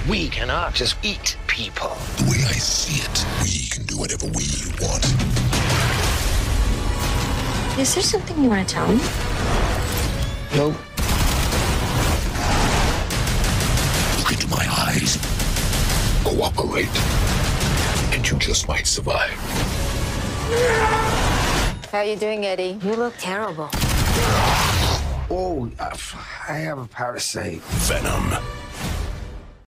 We cannot just eat people. The way I see it, we can do whatever we want. Is there something you want to tell me? Nope. Look into my eyes. Cooperate, and you just might survive. How you doing, Eddie? You look terrible. Oh, I have a parasite. Venom.